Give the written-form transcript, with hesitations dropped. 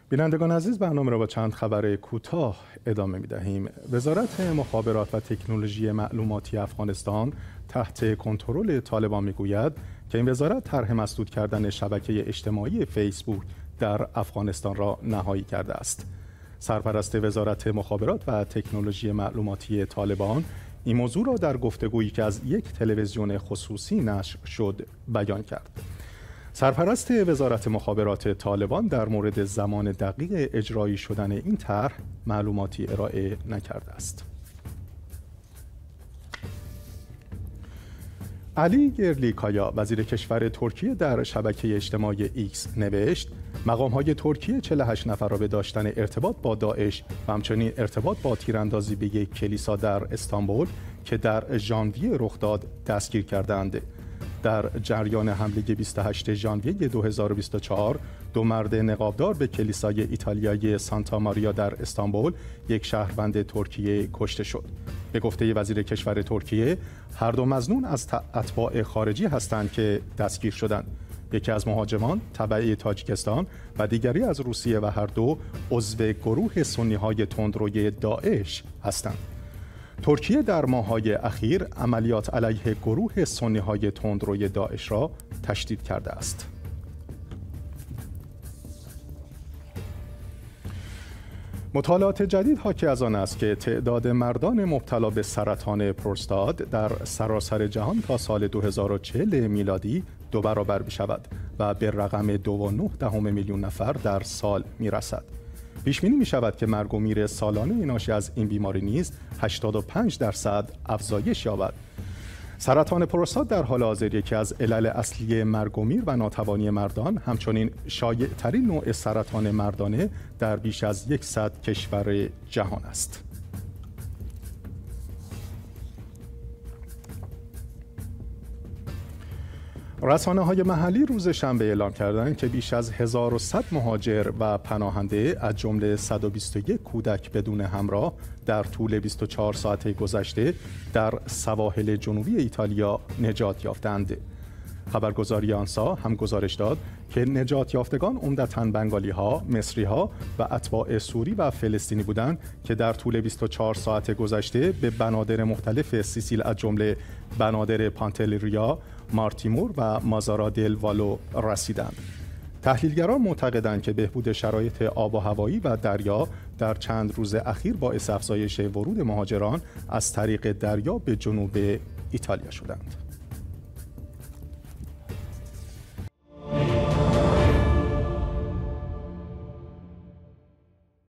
بینندگان عزیز، برنامه را با چند خبر کوتاه ادامه می‌دهیم. وزارت مخابرات و تکنولوژی معلوماتی افغانستان تحت کنترل طالبان میگوید که این وزارت طرح مسدود کردن شبکه اجتماعی فیسبوک در افغانستان را نهایی کرده است. سرپرست وزارت مخابرات و تکنولوژی معلوماتی طالبان این موضوع را در گفتگویی که از یک تلویزیون خصوصی نشر شد بیان کرد. سرپرست وزارت مخابرات طالبان در مورد زمان دقیق اجرایی شدن این طرح معلوماتی ارائه نکرده است. علی گرلیکایا وزیر کشور ترکیه در شبکه اجتماعی ایکس نوشت مقام‌های ترکیه 48 نفر را به داشتن ارتباط با داعش و همچنین ارتباط با تیراندازی به یک کلیسا در استانبول که در ژانویه رخ داد دستگیر کردند. در جریان حمله 28 ژانویه 2024 دو مرد نقابدار به کلیسای ایتالیایی سانتا ماریا در استانبول، یک شهروند ترکیه کشته شد. به گفته وزیر کشور ترکیه، هر دو مظنون از اتباع خارجی هستند که دستگیر شدند. یکی از مهاجمان تبع تاجیکستان و دیگری از روسیه و هر دو عضو گروه سنی‌های تندروی داعش هستند. ترکیه در ماه‌های اخیر عملیات علیه گروه سنی‌های تندروی داعش را تشدید کرده است. مطالعات جدید حاکی از آن است که تعداد مردان مبتلا به سرطان پروستات در سراسر جهان تا سال 2040 میلادی 2 برابر می‌شود و به رقم 2.9 میلیون نفر در سال می‌رسد. پیش بینی می‌شود که مرگ و میر سالانه ناشی از این بیماری نیز 85% افزایش یابد. سرطان پروستات در حال حاضر یکی از علل اصلی مرگ و میر و ناتوانی مردان، همچنین شایع‌ترین نوع سرطان مردانه در بیش از 100 کشور جهان است. رسانه‌های محلی روز شنبه اعلام کردند که بیش از 1100 مهاجر و پناهنده از جمله 121 کودک بدون همراه در طول 24 ساعت گذشته در سواحل جنوبی ایتالیا نجات یافتند. خبرگزاری آنسا هم گزارش داد که نجات یافتگان عمدتاً بنگالی‌ها، مصری‌ها و اتباع سوری و فلسطینی بودند که در طول 24 ساعت گذشته به بنادر مختلف سیسیل از جمله بنادر پانتلریا، مارتیمور و مازارا دل والو رسیدند. تحلیلگران معتقدند که بهبود شرایط آب و هوایی و دریا در چند روز اخیر باعث افزایش ورود مهاجران از طریق دریا به جنوب ایتالیا شدند.